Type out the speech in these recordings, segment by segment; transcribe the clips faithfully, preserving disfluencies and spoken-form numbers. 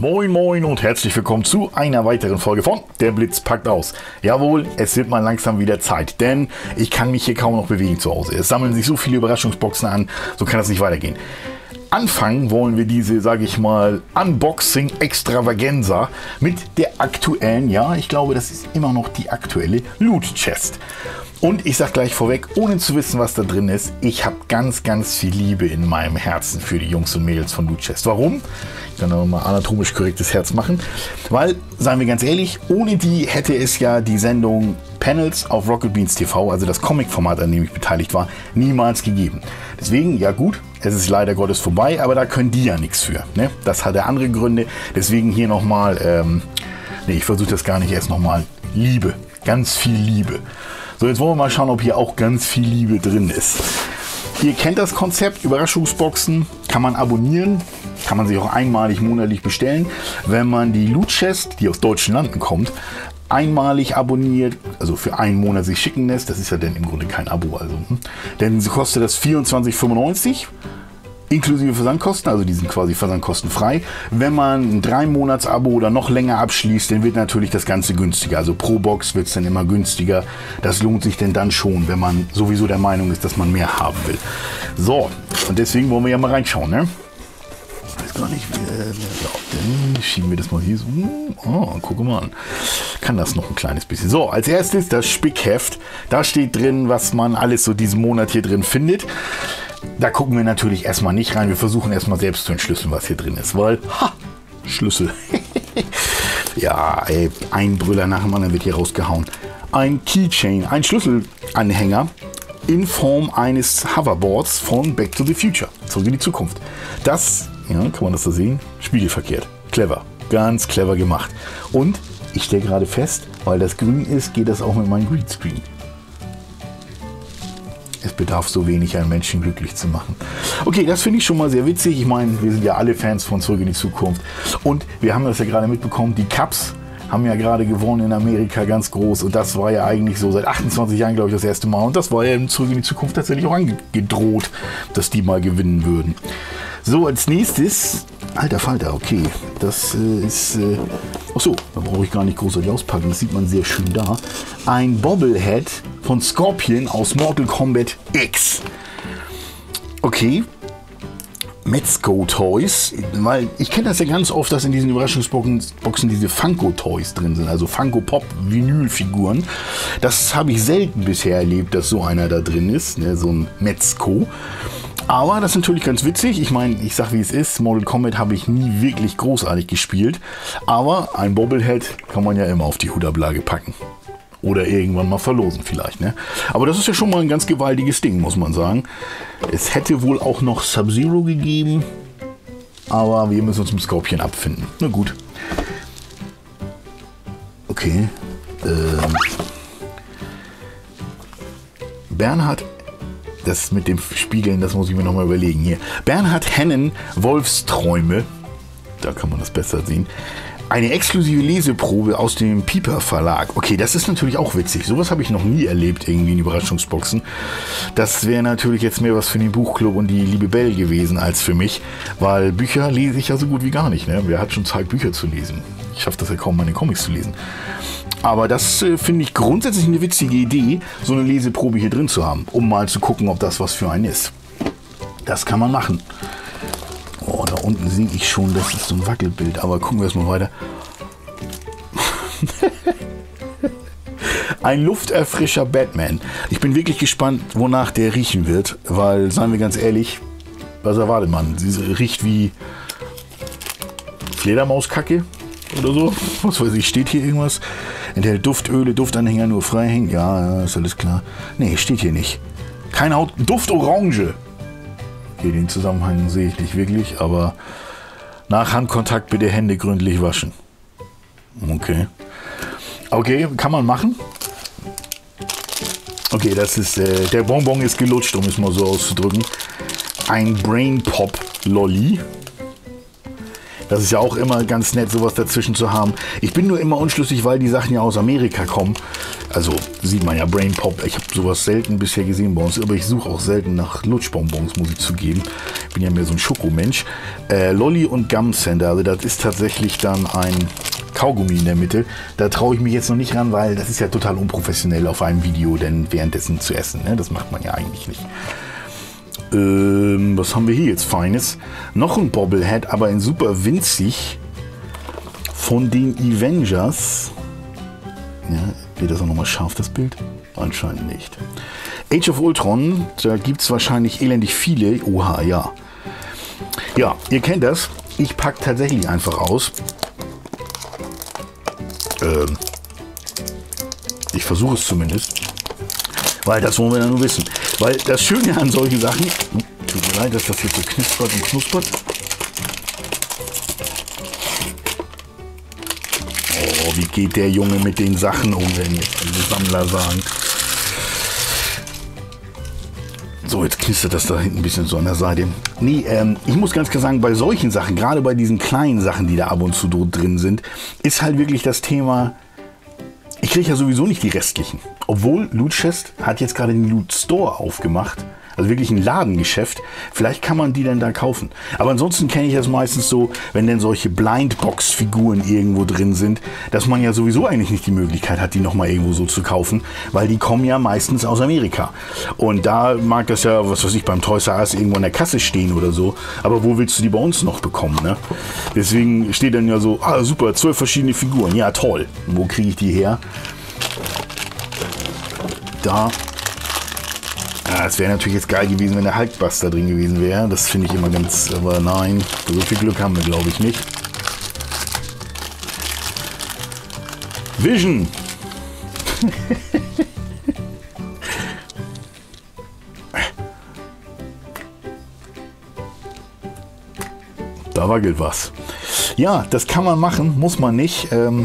Moin moin und herzlich willkommen zu einer weiteren Folge von Der Blitz packt aus. Jawohl, es wird mal langsam wieder Zeit, denn ich kann mich hier kaum noch bewegen zu Hause. Es sammeln sich so viele Überraschungsboxen an, so kann das nicht weitergehen. Anfangen wollen wir diese, sage ich mal, Unboxing-Extravaganza mit der aktuellen, ja, ich glaube, das ist immer noch die aktuelle Loot Chest. Und ich sage gleich vorweg, ohne zu wissen, was da drin ist, ich habe ganz, ganz viel Liebe in meinem Herzen für die Jungs und Mädels von Loot Chest. Warum? Ich kann auch mal anatomisch korrektes Herz machen. Weil, seien wir ganz ehrlich, ohne die hätte es ja die Sendung Panels auf Rocket Beans T V, also das Comic-Format, an dem ich beteiligt war, niemals gegeben. Deswegen, ja gut, es ist leider Gottes vorbei, aber da können die ja nichts für. Ne? Das hatte andere Gründe. Deswegen hier nochmal, ähm, nee, ich versuche das gar nicht erst nochmal. Liebe, ganz viel Liebe. So, jetzt wollen wir mal schauen, ob hier auch ganz viel Liebe drin ist. Ihr kennt das Konzept, Überraschungsboxen kann man abonnieren, kann man sich auch einmalig monatlich bestellen. Wenn man die Loot Chest, die aus deutschen Landen kommt, einmalig abonniert, also für einen Monat sich schicken lässt, das ist ja dann im Grunde kein Abo, also, hm. Denn sie kostet das vierundzwanzig fünfundneunzig. Inklusive Versandkosten, also die sind quasi versandkostenfrei. Wenn man ein drei Monats Abo oder noch länger abschließt, dann wird natürlich das Ganze günstiger. Also pro Box wird es dann immer günstiger. Das lohnt sich denn dann schon, wenn man sowieso der Meinung ist, dass man mehr haben will. So, und deswegen wollen wir ja mal reinschauen, ne? Ich weiß gar nicht, wer, wer glaubt, dann schieben wir das mal hier so. Oh, guck mal an. Kann das noch ein kleines bisschen. So, als erstes das Spickheft. Da steht drin, was man alles so diesen Monat hier drin findet. Da gucken wir natürlich erstmal nicht rein. Wir versuchen erstmal selbst zu entschlüsseln, was hier drin ist. Weil, ha, Schlüssel. Ja, ey, ein Brüller nach dem anderen wird hier rausgehauen. Ein Keychain, ein Schlüsselanhänger in Form eines Hoverboards von Back to the Future. Zurück in die Zukunft. Das, ja, kann man das da sehen? Spiegelverkehrt. Clever. Ganz clever gemacht. Und ich stelle gerade fest, weil das grün ist, geht das auch mit meinem Greenscreen. Es bedarf so wenig, einen Menschen glücklich zu machen. Okay, das finde ich schon mal sehr witzig. Ich meine, wir sind ja alle Fans von Zurück in die Zukunft. Und wir haben das ja gerade mitbekommen, die Cubs haben ja gerade gewonnen in Amerika, ganz groß. Und das war ja eigentlich so seit achtundzwanzig Jahren, glaube ich, das erste Mal. Und das war ja in Zurück in die Zukunft tatsächlich auch angedroht, dass die mal gewinnen würden. So, als nächstes, alter Falter, okay, das äh, ist, äh, achso, da brauche ich gar nicht großartig auspacken, das sieht man sehr schön da. Ein Bobblehead von Scorpion aus Mortal Kombat X. Okay, Metzco Toys, weil ich kenne das ja ganz oft, dass in diesen Überraschungsboxen Boxen diese Funko Toys drin sind, also Funko Pop Vinylfiguren. Das habe ich selten bisher erlebt, dass so einer da drin ist, ne, so ein Metzco. Aber das ist natürlich ganz witzig. Ich meine, ich sag wie es ist, Mortal Kombat habe ich nie wirklich großartig gespielt. Aber ein Bobblehead kann man ja immer auf die Hutablage packen. Oder irgendwann mal verlosen vielleicht, ne? Aber das ist ja schon mal ein ganz gewaltiges Ding, muss man sagen. Es hätte wohl auch noch Sub-Zero gegeben. Aber wir müssen uns mit Scorpion abfinden. Na gut. Okay. Ähm. Bernhard... Das mit dem Spiegeln, das muss ich mir nochmal überlegen hier. Bernhard Hennen, Wolfsträume. Da kann man das besser sehen. Eine exklusive Leseprobe aus dem Piper Verlag. Okay, das ist natürlich auch witzig. Sowas habe ich noch nie erlebt, irgendwie in Überraschungsboxen. Das wäre natürlich jetzt mehr was für den Buchclub und die liebe Belle gewesen als für mich. Weil Bücher lese ich ja so gut wie gar nicht. Ne? Wer hat schon Zeit, Bücher zu lesen? Ich schaffe das ja kaum, meine Comics zu lesen. Aber das äh, finde ich grundsätzlich eine witzige Idee, so eine Leseprobe hier drin zu haben, um mal zu gucken, ob das was für einen ist. Das kann man machen. Oh, da unten sehe ich schon, das ist so ein Wackelbild, aber gucken wir erstmal weiter. Ein Lufterfrischer Batman. Ich bin wirklich gespannt, wonach der riechen wird, weil, seien wir ganz ehrlich, was erwartet man? Sie riecht wie Fledermauskacke oder so. Was weiß ich, steht hier irgendwas? Enthält Duftöle, Duftanhänger nur frei hängen. Ja, ja, ist alles klar. Nee, steht hier nicht. Keine Haut. Duftorange. Okay, den Zusammenhang sehe ich nicht wirklich, aber nach Handkontakt bitte Hände gründlich waschen. Okay. Okay, kann man machen. Okay, das ist, äh, der Bonbon ist gelutscht, um es mal so auszudrücken. Ein Brain Pop Lolli. Das ist ja auch immer ganz nett, sowas dazwischen zu haben. Ich bin nur immer unschlüssig, weil die Sachen ja aus Amerika kommen. Also sieht man ja, Brain Pop. Ich habe sowas selten bisher gesehen bei uns, aber ich suche auch selten nach Lutschbonbons, muss ich zugeben. Ich bin ja mehr so ein Schokomensch. Äh, Lolli und Gum Center, also das ist tatsächlich dann ein Kaugummi in der Mitte. Da traue ich mich jetzt noch nicht ran, weil das ist ja total unprofessionell auf einem Video, denn währenddessen zu essen. Ne? Das macht man ja eigentlich nicht. Ähm, was haben wir hier jetzt Feines? Noch ein Bobblehead, aber in super winzig von den Avengers. Ja, wird das auch nochmal scharf, das Bild? Anscheinend nicht. Age of Ultron, da gibt es wahrscheinlich elendig viele. Oha, ja. Ja, ihr kennt das. Ich packe tatsächlich einfach aus. Ähm, ich versuche es zumindest. Weil das wollen wir dann nur wissen. Weil das Schöne an solchen Sachen, tut mir leid, dass das jetzt so knispert und knuspert. Oh, wie geht der Junge mit den Sachen um, wenn jetzt alle Sammler sagen. So, jetzt knistert das da hinten ein bisschen so an der Seite. Nee, ähm, ich muss ganz klar sagen, bei solchen Sachen, gerade bei diesen kleinen Sachen, die da ab und zu drin sind, ist halt wirklich das Thema, ich kriege ja sowieso nicht die restlichen. Obwohl Loot Chest hat jetzt gerade den Loot Store aufgemacht. Also wirklich ein Ladengeschäft. Vielleicht kann man die dann da kaufen. Aber ansonsten kenne ich das meistens so, wenn denn solche Blindbox-Figuren irgendwo drin sind, dass man ja sowieso eigentlich nicht die Möglichkeit hat, die nochmal irgendwo so zu kaufen, weil die kommen ja meistens aus Amerika. Und da mag das ja, was weiß ich, beim Toys R Us irgendwo in der Kasse stehen oder so. Aber wo willst du die bei uns noch bekommen, ne? Deswegen steht dann ja so, ah super, zwölf verschiedene Figuren. Ja toll. Wo kriege ich die her? Da. Ja, es wäre natürlich jetzt geil gewesen, wenn der Hulkbuster drin gewesen wäre. Das finde ich immer ganz, aber nein, so viel Glück haben wir, glaube ich, nicht. Vision. Da wackelt was. Ja, das kann man machen, muss man nicht. Ähm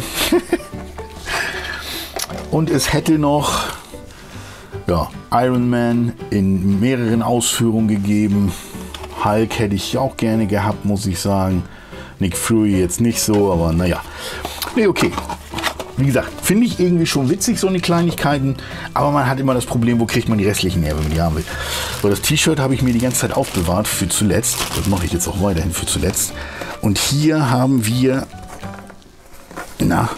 Und es hätte noch ja, Iron Man in mehreren Ausführungen gegeben. Hulk hätte ich auch gerne gehabt, muss ich sagen. Nick Fury jetzt nicht so, aber naja. Nee, okay. Wie gesagt, finde ich irgendwie schon witzig, so eine Kleinigkeiten. Aber man hat immer das Problem, wo kriegt man die restlichen her, wenn man die haben will. So, das T-Shirt habe ich mir die ganze Zeit aufbewahrt für zuletzt. Das mache ich jetzt auch weiterhin für zuletzt. Und hier haben wir na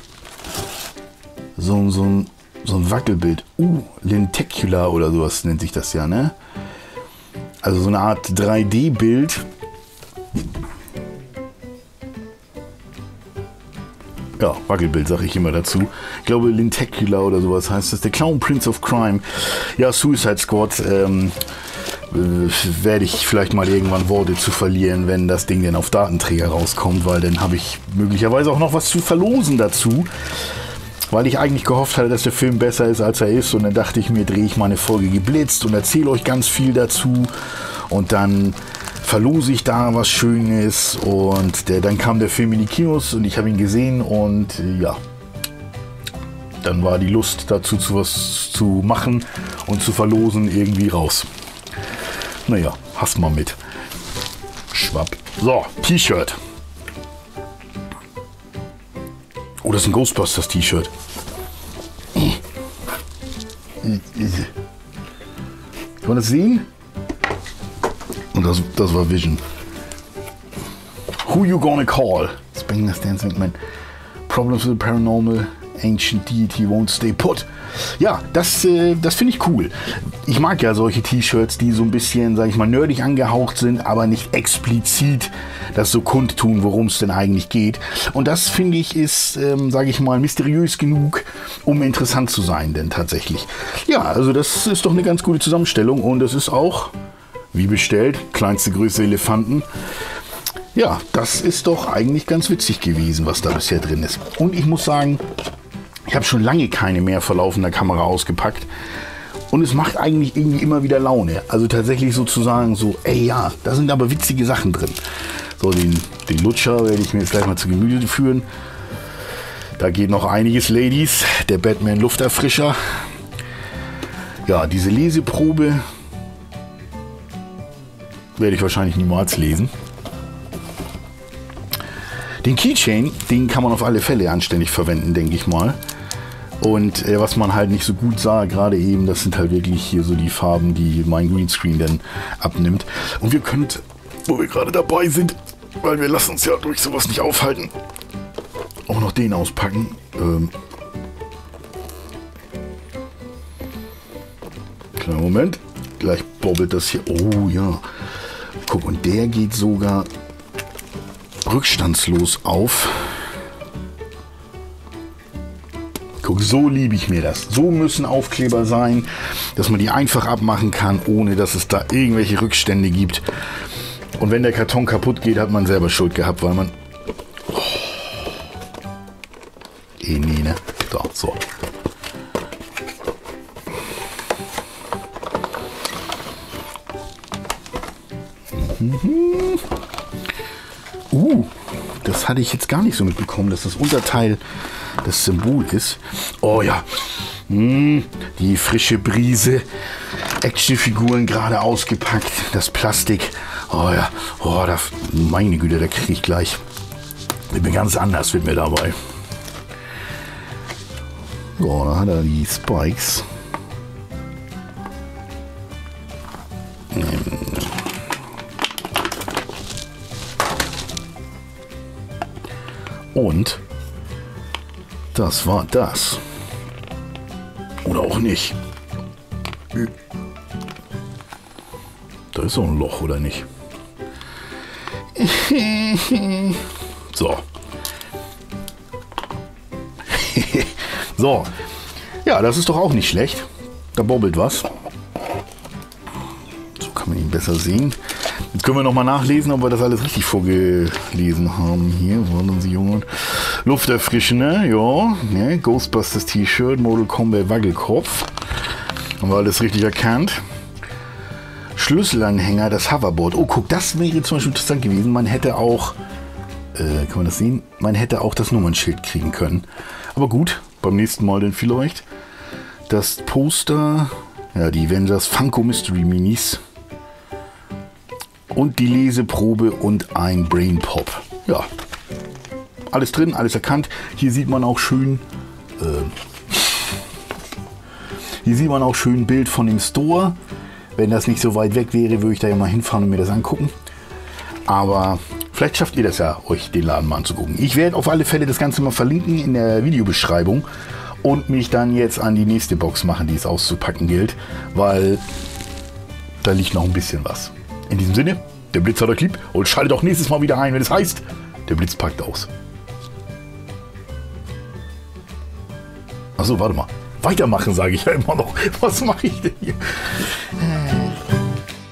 so, so ein So ein Wackelbild. Uh, Lenticular oder sowas nennt sich das ja, ne? Also so eine Art drei D-Bild. Ja, Wackelbild sage ich immer dazu. Ich glaube Lenticular oder sowas heißt das. Der Clown Prince of Crime. Ja, Suicide Squad. Ähm, äh, werde ich vielleicht mal irgendwann Worte zu verlieren, wenn das Ding dann auf Datenträger rauskommt, weil dann habe ich möglicherweise auch noch was zu verlosen dazu. Weil ich eigentlich gehofft hatte, dass der Film besser ist, als er ist. Und dann dachte ich mir, drehe ich mal eine Folge Geblitzt und erzähle euch ganz viel dazu. Und dann verlose ich da was Schönes. Und der, dann kam der Film in die Kinos und ich habe ihn gesehen. Und äh, ja, dann war die Lust dazu, zu was zu machen und zu verlosen irgendwie raus. Naja, hast mal mit. Schwapp. So, T-Shirt. Oh, das ist ein Ghostbusters T-Shirt. Kann man das sehen? Und das, das war Vision. Who you gonna call? Spengler's Dancing Man. Problems with the paranormal. Ancient Deity won't stay put. Ja, das, äh, das finde ich cool. Ich mag ja solche T-Shirts, die so ein bisschen, sage ich mal, nerdig angehaucht sind, aber nicht explizit das so kundtun, worum es denn eigentlich geht. Und das, finde ich, ist, ähm, sage ich mal, mysteriös genug, um interessant zu sein, denn tatsächlich. Ja, also das ist doch eine ganz gute Zusammenstellung und es ist auch, wie bestellt, kleinste Größe Elefanten. Ja, das ist doch eigentlich ganz witzig gewesen, was da bisher drin ist. Und ich muss sagen, ich habe schon lange keine mehr vor laufender Kamera ausgepackt. Und es macht eigentlich irgendwie immer wieder Laune. Also tatsächlich sozusagen so, ey ja, da sind aber witzige Sachen drin. So, den, den Lutscher werde ich mir jetzt gleich mal zu Gemüte führen. Da geht noch einiges, Ladies. Der Batman Lufterfrischer. Ja, diese Leseprobe werde ich wahrscheinlich niemals lesen. Den Keychain, den kann man auf alle Fälle anständig verwenden, denke ich mal. Und äh, was man halt nicht so gut sah, gerade eben, das sind halt wirklich hier so die Farben, die mein Greenscreen dann abnimmt. Und wir können, wo wir gerade dabei sind, weil wir lassen uns ja durch sowas nicht aufhalten, auch noch den auspacken. Ähm, kleiner Moment, gleich bobbelt das hier. Oh ja, guck, und der geht sogar rückstandslos auf. Guck, so liebe ich mir das. So müssen Aufkleber sein, dass man die einfach abmachen kann, ohne dass es da irgendwelche Rückstände gibt. Und wenn der Karton kaputt geht, hat man selber Schuld gehabt, weil man... Oh. Eh, nee, ne? So, so. Mhm. Uh, das hatte ich jetzt gar nicht so mitbekommen, dass das Unterteil das Symbol ist. Oh ja, hm, die frische Brise. Actionfiguren gerade ausgepackt. Das Plastik. Oh ja, oh, da, meine Güte, da kriege ich gleich. Wird mir ganz anders, wird mir dabei. So, da hat er die Spikes. Und das war das. Oder auch nicht. Da ist so ein Loch, oder nicht? So. So. Ja, das ist doch auch nicht schlecht. Da bobbelt was. So kann man ihn besser sehen. Jetzt können wir noch mal nachlesen, ob wir das alles richtig vorgelesen haben. Hier, wollen Sie Jungen. Lufterfrischender, ja. Ne, Ghostbusters T-Shirt, Mortal Kombat Wackelkopf. Haben wir alles richtig erkannt. Schlüsselanhänger, das Hoverboard. Oh, guck, das wäre zum Beispiel interessant gewesen. Man hätte auch, äh, kann man das sehen? Man hätte auch das Nummernschild kriegen können. Aber gut, beim nächsten Mal dann vielleicht. Das Poster, ja, die Avengers Funko Mystery Minis. Und die Leseprobe und ein Brain Pop. Ja, alles drin, alles erkannt. Hier sieht man auch schön, äh, hier sieht man auch schön ein Bild von dem Store. Wenn das nicht so weit weg wäre, würde ich da ja mal hinfahren und mir das angucken. Aber vielleicht schafft ihr das ja, euch den Laden mal anzugucken. Ich werde auf alle Fälle das Ganze mal verlinken in der Videobeschreibung und mich dann jetzt an die nächste Box machen, die es auszupacken gilt, weil da liegt noch ein bisschen was. In diesem Sinne, der Blitz hat euch lieb und schaltet auch nächstes Mal wieder ein, wenn es heißt, der Blitz packt aus. Achso, warte mal. Weitermachen, sage ich ja immer noch. Was mache ich denn hier?